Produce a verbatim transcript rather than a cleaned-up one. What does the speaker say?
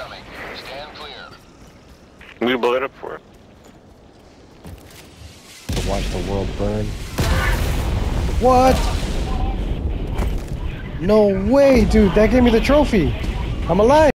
incoming. Stand clear. We blow it up for it. To watch the world burn. What? No way, dude. That gave me the trophy. I'm alive.